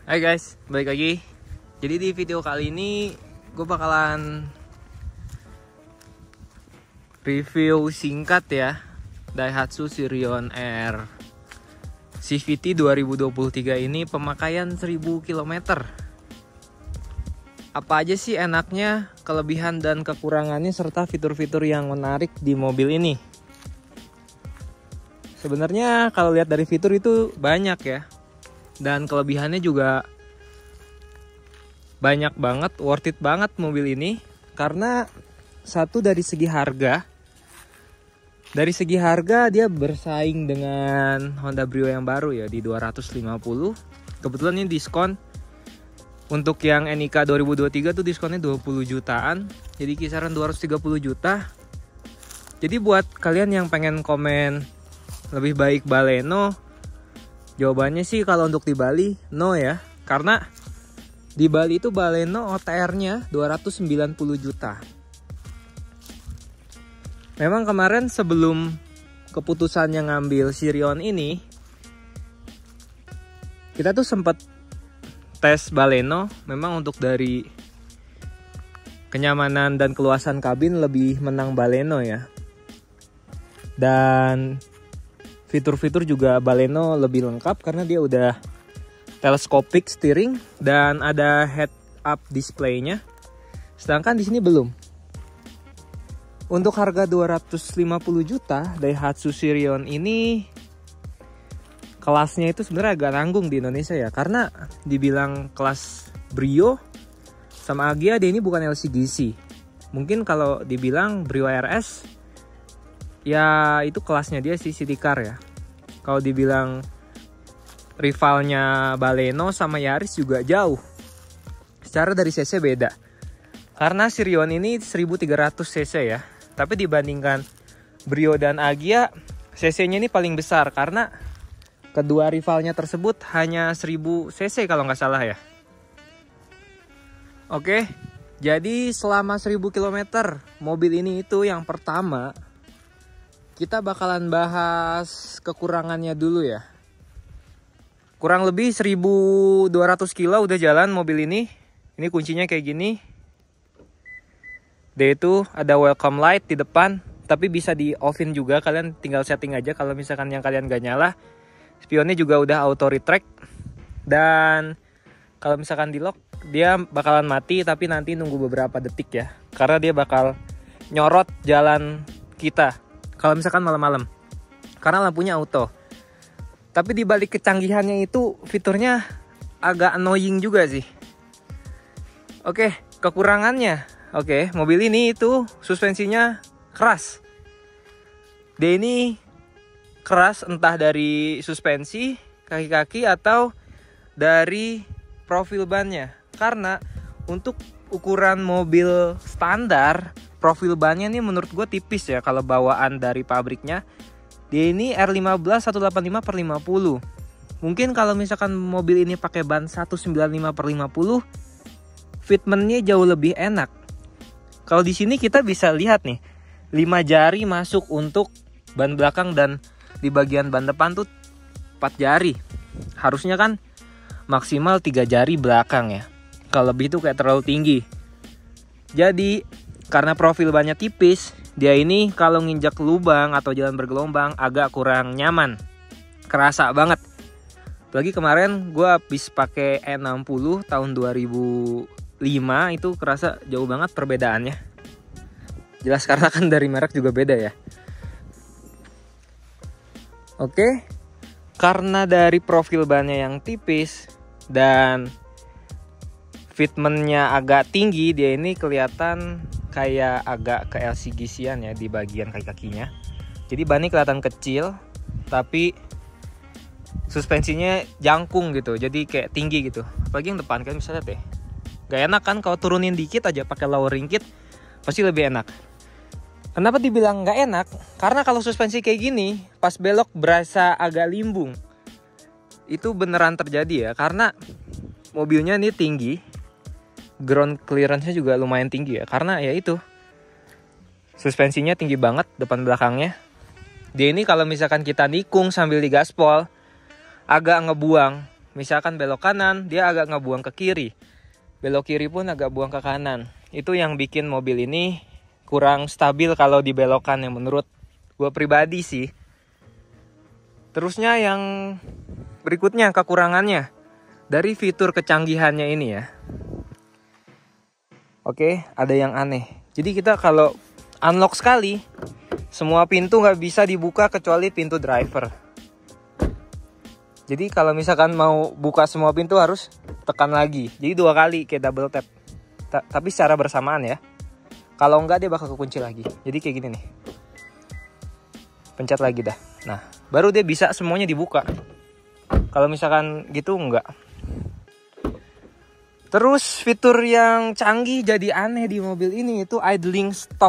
Hai guys, balik lagi. Jadi di video kali ini gue bakalan review singkat ya Daihatsu Sirion R CVT 2023 ini pemakaian 1000 km. Apa aja sih enaknya, kelebihan dan kekurangannya serta fitur-fitur yang menarik di mobil ini? Sebenarnya kalau lihat dari fitur itu banyak ya. Dan kelebihannya juga banyak banget, worth it banget mobil ini. Karena satu dari segi harga. Dari segi harga dia bersaing dengan Honda Brio yang baru ya di 250. Kebetulan ini diskon. Untuk yang NIK 2023 tuh diskonnya 20 jutaan. Jadi kisaran 230 juta. Jadi buat kalian yang pengen komen lebih baik Baleno, jawabannya sih kalau untuk di Bali no ya. Karena di Bali itu Baleno OTR-nya 290 juta. Memang kemarin sebelum keputusannya ngambil Sirion ini, kita tuh sempat tes Baleno. Memang untuk dari kenyamanan dan keluasan kabin lebih menang Baleno ya. Dan fitur-fitur juga Baleno lebih lengkap karena dia udah telescopic steering dan ada head up display-nya. Sedangkan di sini belum. Untuk harga 250 juta, Daihatsu Sirion ini kelasnya itu sebenarnya agak nanggung di Indonesia ya. Karena dibilang kelas Brio sama Agya, dia ini bukan LCGC. Mungkin kalau dibilang Brio RS, ya itu kelasnya dia sih city car ya. Kalau dibilang rivalnya Baleno sama Yaris juga jauh. Secara dari cc beda. Karena Sirion ini 1300 cc ya. Tapi dibandingkan Brio dan Agya, cc-nya ini paling besar. Karena kedua rivalnya tersebut hanya 1000 cc kalau nggak salah ya. Oke, jadi selama 1000 km mobil ini itu yang pertama kita bakalan bahas kekurangannya dulu ya. Kurang lebih 1200 kilo udah jalan mobil ini. Ini kuncinya kayak gini. Dia itu ada welcome light di depan, tapi bisa di offin juga. Kalian tinggal setting aja kalau misalkan yang kalian gak nyala. Spionnya juga udah auto retract. Dan kalau misalkan di lock, dia bakalan mati tapi nanti nunggu beberapa detik ya. Karena dia bakal nyorot jalan kita kalau misalkan malam-malam, karena lampunya auto. Tapi di balik kecanggihannya itu fiturnya agak annoying juga sih. Oke, kekurangannya. Oke, mobil ini itu suspensinya keras. Dia ini keras entah dari suspensi, kaki-kaki atau dari profil bannya. Karena untuk ukuran mobil standar, profil bannya nih menurut gue tipis ya kalau bawaan dari pabriknya. Dia ini R15 185/50. Mungkin kalau misalkan mobil ini pakai ban 195/50, fitmentnya jauh lebih enak. Kalau di sini kita bisa lihat nih, 5 jari masuk untuk ban belakang dan di bagian ban depan tuh 4 jari. Harusnya kan maksimal 3 jari belakang ya. Kalau lebih itu kayak terlalu tinggi. Jadi karena profil bannya tipis, dia ini kalau nginjak lubang atau jalan bergelombang agak kurang nyaman. Kerasa banget. Apalagi kemarin gue habis pakai E60 tahun 2005, itu kerasa jauh banget perbedaannya. Jelas karena kan dari merek juga beda ya. Oke, karena dari profil bannya yang tipis dan fitmentnya agak tinggi, dia ini kelihatan kayak agak ke LCGC-an ya di bagian kaki-kakinya. Jadi bannya kelihatan kecil, tapi suspensinya jangkung gitu. Jadi kayak tinggi gitu. Apalagi yang depan, kalian bisa lihat deh. Gak enak kan kalau turunin dikit aja pakai lowering kit, pasti lebih enak. Kenapa dibilang gak enak? Karena kalau suspensi kayak gini, pas belok berasa agak limbung. Itu beneran terjadi ya, karena mobilnya ini tinggi. Ground clearance-nya juga lumayan tinggi ya. Karena ya itu, suspensinya tinggi banget depan belakangnya. Dia ini kalau misalkan kita nikung sambil digaspol, agak ngebuang misalkan belok kanan, dia agak ngebuang ke kiri. Belok kiri pun agak buang ke kanan. Itu yang bikin mobil ini kurang stabil kalau dibelokkan yang menurut gue pribadi sih. Terusnya yang berikutnya kekurangannya dari fitur kecanggihannya ini ya. Oke, ada yang aneh. Jadi kita kalau unlock sekali, semua pintu nggak bisa dibuka kecuali pintu driver. Jadi kalau misalkan mau buka semua pintu harus tekan lagi. Jadi 2 kali kayak double tap. Tapi secara bersamaan ya. Kalau enggak dia bakal kekunci lagi. Jadi kayak gini nih. Pencet lagi dah. Nah, baru dia bisa semuanya dibuka. Kalau misalkan gitu enggak. Terus fitur yang canggih jadi aneh di mobil ini itu idling stop.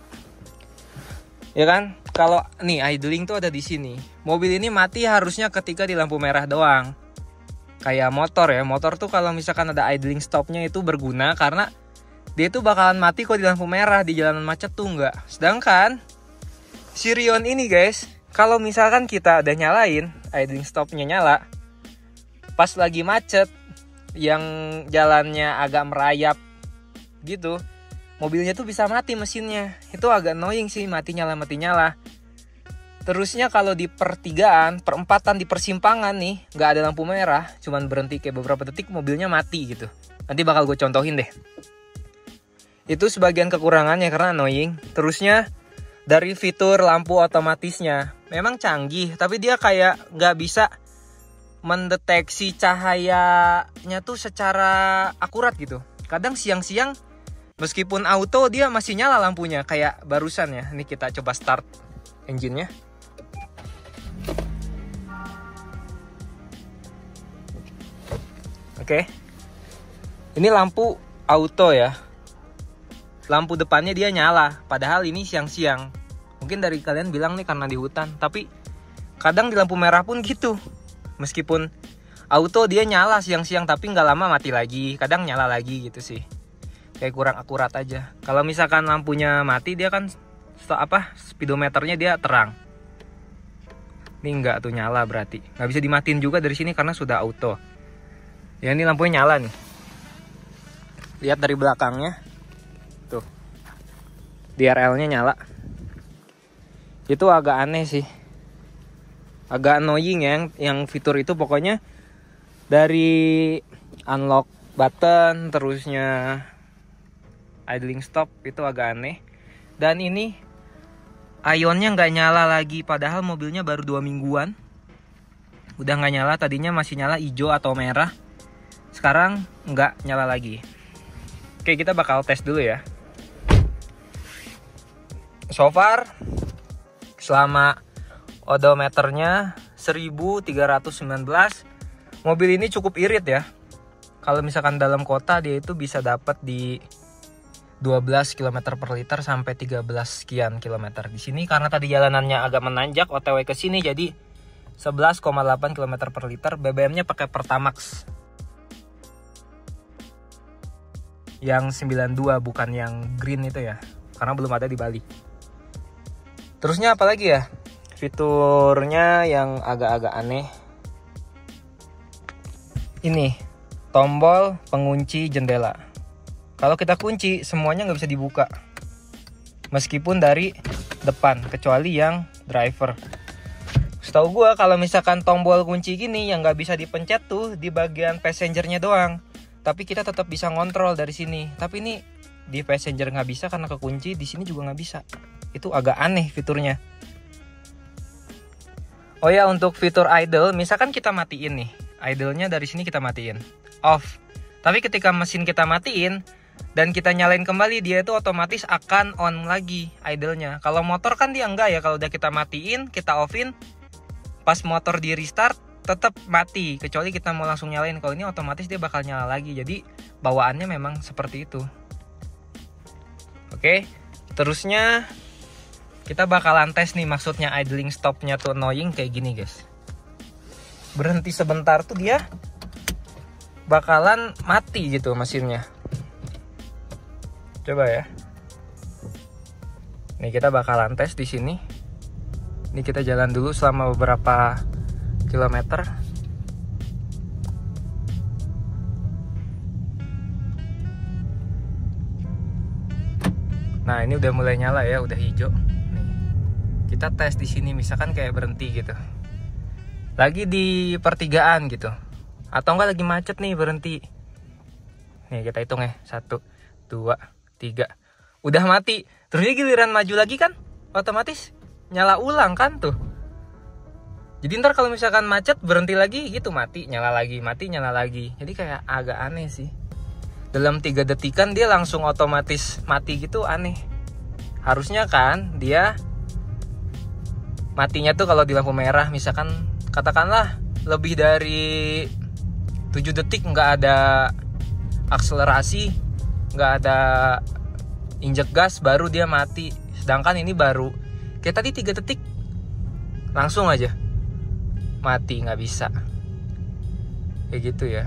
Ya kan? Kalau nih idling tuh ada di sini. Mobil ini mati harusnya ketika di lampu merah doang. Kayak motor ya. Motor tuh kalau misalkan ada idling stopnya itu berguna karena dia tuh bakalan mati kok di lampu merah, di jalanan macet tuh enggak. Sedangkan Sirion ini guys, kalau misalkan kita udah nyalain idling stopnya nyala, pas lagi macet yang jalannya agak merayap gitu, mobilnya tuh bisa mati mesinnya. Itu agak annoying sih, mati nyala. Terusnya kalau di pertigaan, perempatan di persimpangan nih, nggak ada lampu merah, cuman berhenti kayak beberapa detik mobilnya mati gitu. Nanti bakal gue contohin deh. Itu sebagian kekurangannya karena annoying. Terusnya dari fitur lampu otomatisnya memang canggih, tapi dia kayak nggak bisa mendeteksi cahayanya tuh secara akurat gitu. Kadang siang-siang meskipun auto dia masih nyala lampunya kayak barusan ya. Ini kita coba start engine-nya. Oke. Ini lampu auto ya. Lampu depannya dia nyala, padahal ini siang-siang. Mungkin dari kalian bilang nih karena di hutan, tapi kadang di lampu merah pun gitu. Meskipun auto dia nyala siang-siang, tapi nggak lama mati lagi, kadang nyala lagi gitu sih. Kayak kurang akurat aja. Kalau misalkan lampunya mati, dia kan speedometernya dia terang. Ini nggak tuh nyala berarti. Nggak bisa dimatiin juga dari sini karena sudah auto. Ya ini lampunya nyala nih. Lihat dari belakangnya. Tuh, DRL-nya nyala. Itu agak aneh sih. Agak annoying ya yang fitur itu. Pokoknya dari unlock button, terusnya idling stop itu agak aneh. Dan ini ionnya nggak nyala lagi, padahal mobilnya baru 2 mingguan. Udah nggak nyala, tadinya masih nyala hijau atau merah. Sekarang nggak nyala lagi. Oke, kita bakal tes dulu ya. So far selama odometernya 1319, mobil ini cukup irit ya. Kalau misalkan dalam kota dia itu bisa dapat di 12 km per liter sampai 13 sekian kilometer. Di sini karena tadi jalanannya agak menanjak OTW ke sini jadi 11,8 km per liter. BBM-nya pakai Pertamax yang 92, bukan yang green itu ya, karena belum ada di Bali. Terusnya apa lagi ya? Fiturnya yang agak-agak aneh. Ini tombol pengunci jendela. Kalau kita kunci semuanya nggak bisa dibuka, meskipun dari depan, kecuali yang driver. Setahu gue kalau misalkan tombol kunci gini yang nggak bisa dipencet tuh di bagian passengernya doang. Tapi kita tetap bisa ngontrol dari sini. Tapi ini di passenger nggak bisa karena kekunci, di sini juga nggak bisa. Itu agak aneh fiturnya. Oh ya, untuk fitur idle, misalkan kita matiin nih, idle-nya dari sini kita matiin, off. Tapi ketika mesin kita matiin dan kita nyalain kembali, dia itu otomatis akan on lagi idle-nya. Kalau motor kan dia enggak ya, kalau udah kita matiin, kita offin, pas motor di restart tetap mati, kecuali kita mau langsung nyalain. Kalau ini otomatis dia bakal nyala lagi. Jadi bawaannya memang seperti itu. Oke, terusnya kita bakalan tes nih, maksudnya idling stopnya tuh annoying kayak gini guys. Berhenti sebentar tuh dia bakalan mati gitu mesinnya. Coba ya. Nih kita bakalan tes di sini. Ini kita jalan dulu selama beberapa kilometer. Nah ini udah mulai nyala ya, udah hijau. Nih, kita tes di sini misalkan kayak berhenti gitu, lagi di pertigaan gitu, atau enggak lagi macet nih berhenti. Nih kita hitung ya, 1, 2, 3, udah mati. Terus dia giliran maju lagi kan, otomatis nyala ulang kan tuh. Jadi ntar kalau misalkan macet berhenti lagi gitu, mati nyala lagi, mati nyala lagi. Jadi kayak agak aneh sih. Dalam 3 detikan dia langsung otomatis mati gitu, aneh. Harusnya kan dia matinya tuh kalau di lampu merah, misalkan katakanlah lebih dari 7 detik nggak ada akselerasi, nggak ada injek gas, baru dia mati. Sedangkan ini baru kayak tadi 3 detik langsung aja mati, nggak bisa kayak gitu ya.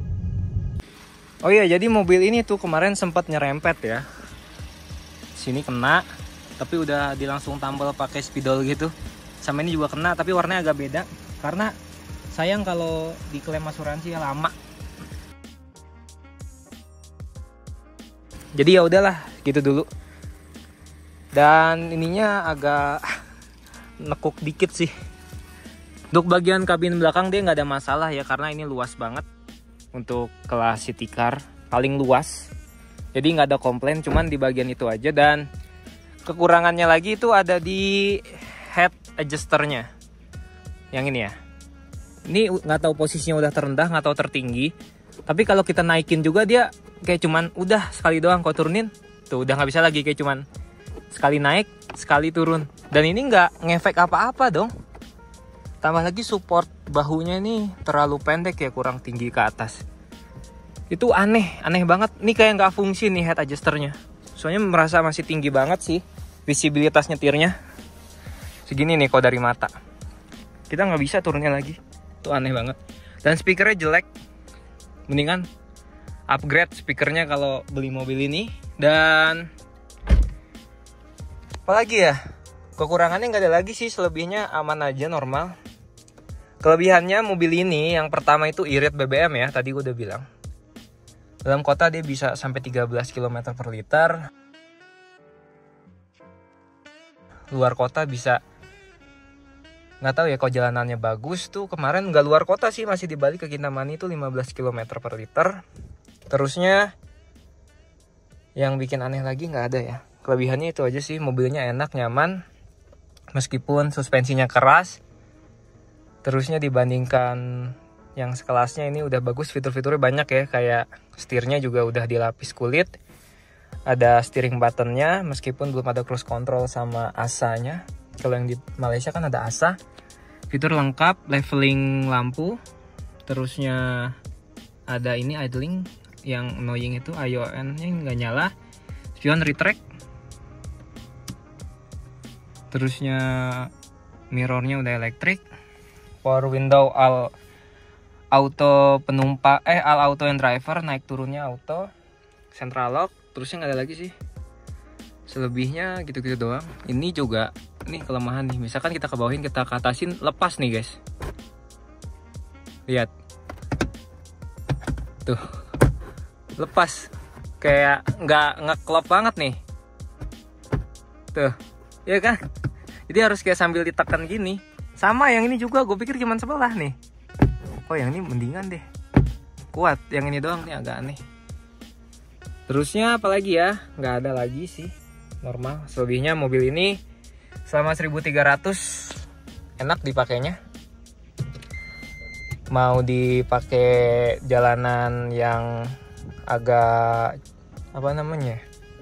Oh iya, jadi mobil ini tuh kemarin sempat nyerempet ya, sini kena, tapi udah langsung tambal pakai spidol gitu. Sama ini juga kena, tapi warnanya agak beda karena sayang kalau diklaim asuransi ya lama. Jadi ya udahlah gitu dulu. Dan ininya agak nekuk dikit sih. Untuk bagian kabin belakang dia nggak ada masalah ya, karena ini luas banget untuk kelas city car, paling luas. Jadi nggak ada komplain, cuman di bagian itu aja. Dan kekurangannya lagi itu ada di head adjusternya, yang ini ya. Ini nggak tahu posisinya udah terendah, nggak tahu tertinggi. Tapi kalau kita naikin juga dia kayak cuman udah sekali doang, kau turunin tuh udah nggak bisa lagi, kayak cuman sekali naik sekali turun. Dan ini nggak ngefek apa-apa dong. Tambah lagi support bahunya ini terlalu pendek ya, kurang tinggi ke atas. Itu aneh banget. Ini kayak nggak fungsi nih head adjusternya. Soalnya merasa masih tinggi banget sih visibilitas nyetirnya. Segini nih kalau dari mata. Kita nggak bisa turunnya lagi. Itu aneh banget. Dan speakernya jelek. Mendingan upgrade speakernya kalau beli mobil ini. Dan apalagi ya, kekurangannya nggak ada lagi sih. Selebihnya aman aja, normal. Kelebihannya mobil ini yang pertama itu irit BBM ya, tadi gue udah bilang. Dalam kota dia bisa sampai 13 km per liter. Luar kota bisa, nggak tahu ya, kalau jalanannya bagus tuh. Kemarin nggak luar kota sih, masih di Bali ke Kintamani itu 15 km per liter. Terusnya yang bikin aneh lagi nggak ada ya. Kelebihannya itu aja sih, mobilnya enak, nyaman. Meskipun suspensinya keras. Terusnya dibandingkan yang sekelasnya ini udah bagus, fitur-fiturnya banyak ya. Kayak setirnya juga udah dilapis kulit. Ada steering buttonnya, meskipun belum ada cruise control sama ASA-nya. Kalau yang di Malaysia kan ada ASA. Fitur lengkap, leveling lampu. Terusnya ada ini idling, yang annoying itu ION-nya nggak nyala. Spion retract. Terusnya mirrornya udah elektrik. Power window all auto penumpang, all auto and driver, naik turunnya auto. Central lock. Terusnya nggak ada lagi sih. Selebihnya gitu-gitu doang. Ini juga, ini kelemahan nih. Misalkan kita ke bawahin, kita ke atasin, lepas nih guys. Lihat. Tuh. Lepas. Kayak nggak ngeklop banget nih. Tuh. Iya kan? Jadi harus kayak sambil ditekan gini. Sama yang ini juga, gue pikir cuma sebelah nih. Oh yang ini mendingan deh. Kuat, yang ini doang nih agak aneh. Terusnya apalagi ya? Nggak ada lagi sih. Normal. Selebihnya mobil ini selama 1300 enak dipakainya. Mau dipakai jalanan yang agak apa namanya,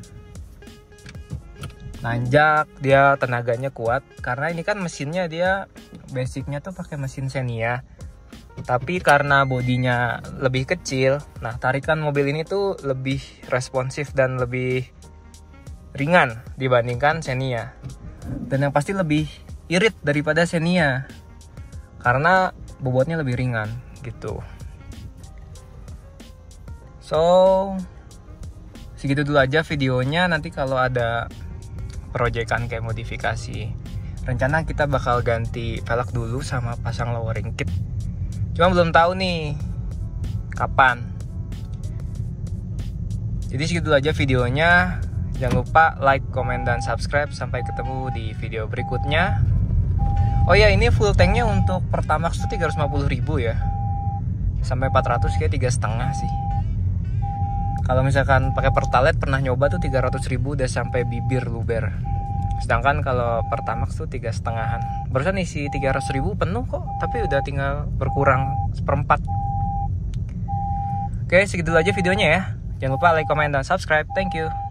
nanjak, dia tenaganya kuat. Karena ini kan mesinnya dia basicnya tuh pakai mesin Xenia. Tapi karena bodinya lebih kecil, nah tarikan mobil ini tuh lebih responsif dan lebih ringan dibandingkan Xenia. Dan yang pasti lebih irit daripada Xenia. Karena bobotnya lebih ringan gitu. So, segitu dulu aja videonya. Nanti kalau ada proyekan kayak modifikasi, rencana kita bakal ganti velg dulu sama pasang lowering kit. Cuma belum tahu nih kapan. Jadi segitu aja videonya. Jangan lupa like, comment, dan subscribe. Sampai ketemu di video berikutnya. Oh ya, ini full tanknya untuk Pertamax tuh 350.000 ya. Sampai 400 kayak 3,5 sih. Kalau misalkan pakai Pertalite pernah nyoba tuh 300.000 udah sampai bibir luber. Sedangkan kalau Pertamax tuh 3,5-an. Barusan isi 300.000 penuh kok, tapi udah tinggal berkurang 1/4. Oke, segitu aja videonya ya. Jangan lupa like, comment, dan subscribe. Thank you.